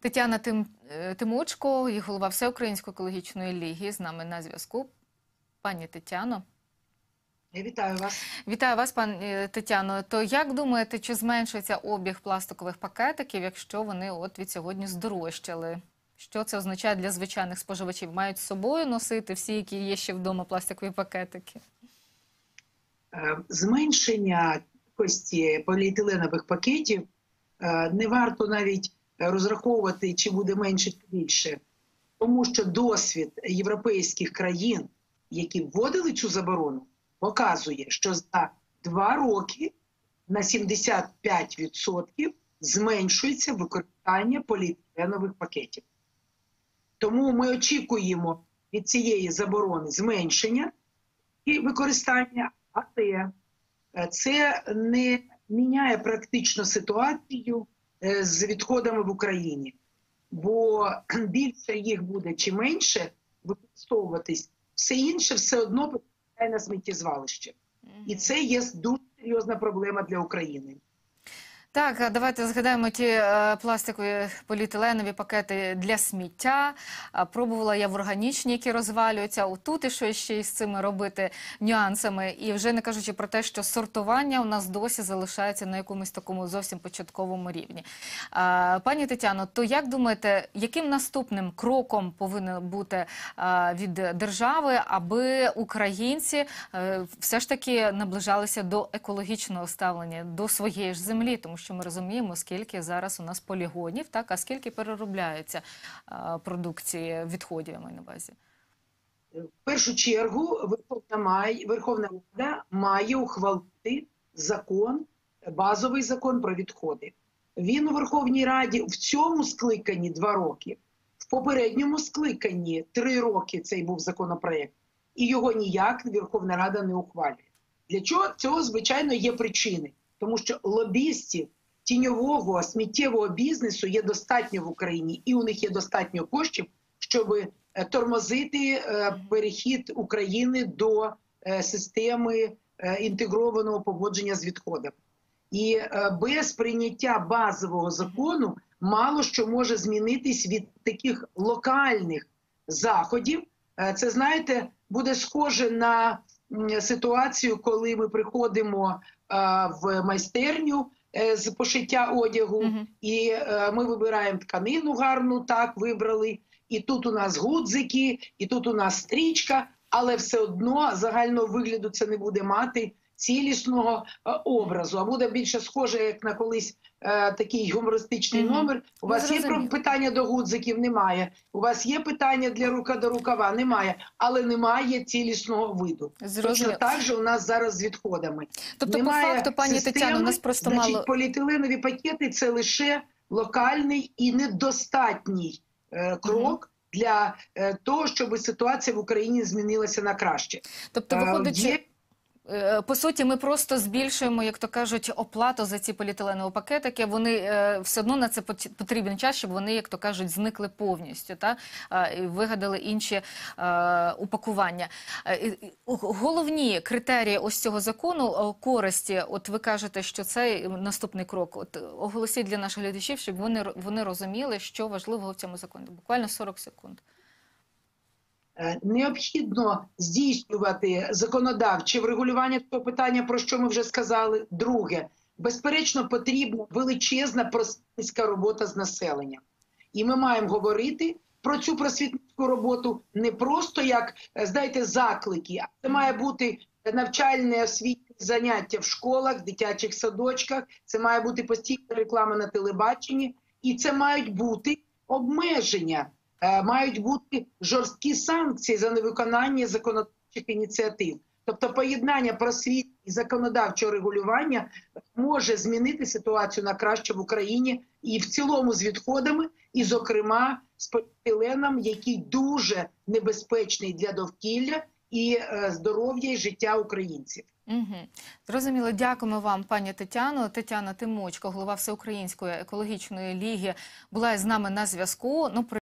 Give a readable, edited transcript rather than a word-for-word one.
Тетяна Тимочко, і голова Всеукраїнської екологічної ліги, з нами на зв'язку. Пані Тетяно. Я вітаю вас. Вітаю вас, пані Тетяно. То як думаєте, чи зменшується обіг пластикових пакетиків, якщо вони від сьогодні здорожчали? Що це означає для звичайних споживачів? Мають з собою носити всі, які є ще вдома, пластикові пакетики? Зменшення кількості поліетиленових пакетів не варто навіть розраховувати, чи буде менше, чи більше. Тому що досвід європейських країн, які вводили цю заборону, показує, що за 2 роки на 75% зменшується використання поліетиленових пакетів. Тому ми очікуємо від цієї заборони зменшення і використання, але це не міняє практично ситуацію з відходами в Україні. Бо більше їх буде чи менше використовуватись, все інше все одно потрапляє на сміттєзвалище. І це є дуже серйозна проблема для України. Так, давайте згадаємо ті пластикові поліетиленові пакети для сміття. Пробувала я в органічні, які розвалюються. Тут і що ще із цими робити нюансами. І вже не кажучи про те, що сортування у нас досі залишається на якомусь такому зовсім початковому рівні. Пані Тетяно, то як думаєте, яким наступним кроком повинен бути від держави, аби українці все ж таки наближалися до екологічного ставлення, до своєї ж землі? Тому що ми розуміємо, скільки зараз у нас полігонів, так, а скільки переробляється продукції відходів, я маю на увазі. В першу чергу Верховна Рада має ухвалити закон, базовий закон про відходи. Він у Верховній Раді в цьому скликанні 2 роки, в попередньому скликанні 3 роки цей був законопроект, і його ніяк Верховна Рада не ухвалює. Для чого? Цього, звичайно, є причини. Тому що лобістів тіньового сміттєвого бізнесу є достатньо в Україні, і у них є достатньо коштів, щоб тормозити перехід України до системи інтегрованого поводження з відходами. І без прийняття базового закону мало що може змінитись від таких локальних заходів. Це, знаєте, буде схоже на ситуацію, коли ми приходимо в майстерню з пошиття одягу, і ми вибираємо тканину гарну, так, вибрали, і тут у нас гудзики, і тут у нас стрічка, але все одно загального вигляду це не буде мати цілісного образу, а буде більше схоже, як на колись такий гумористичний номер. У вас є питання до гудзиків? Немає. У вас є питання для рука до рукава? Немає. Але немає цілісного виду. Точно так же у нас зараз з відходами. Тобто, немає по факту, пані Тетяно, у нас просто мало... поліетиленові пакети – це лише локальний і недостатній крок для того, щоб ситуація в Україні змінилася на краще. Тобто, виходить... По суті, ми просто збільшуємо, як то кажуть, оплату за ці поліетиленові пакетики. Вони все одно на це потрібен час, щоб вони, як то кажуть, зникли повністю, та? І вигадали інші упакування. Головні критерії ось цього закону користі, от ви кажете, що це наступний крок. От оголосіть для наших глядачів, щоб вони розуміли, що важливого в цьому законі. Буквально 40 секунд. Необхідно здійснювати законодавче врегулювання того питання, про що ми вже сказали. Друге, безперечно, потрібна величезна просвітницька робота з населенням. І ми маємо говорити про цю просвітницьку роботу не просто як, знаєте, заклики, а це має бути навчальне освітнє заняття в школах, дитячих садочках, це має бути постійна реклама на телебаченні, і це мають бути обмеження. Мають бути жорсткі санкції за невиконання законодавчих ініціатив. Тобто поєднання просвіти і законодавчого регулювання може змінити ситуацію на краще в Україні і в цілому з відходами, і зокрема з поліетиленом, який дуже небезпечний для довкілля і здоров'я і життя українців. Зрозуміло. Дякуємо вам, пані Тетяно. Тетяна Тимочко, голова Всеукраїнської екологічної ліги, була з нами на зв'язку.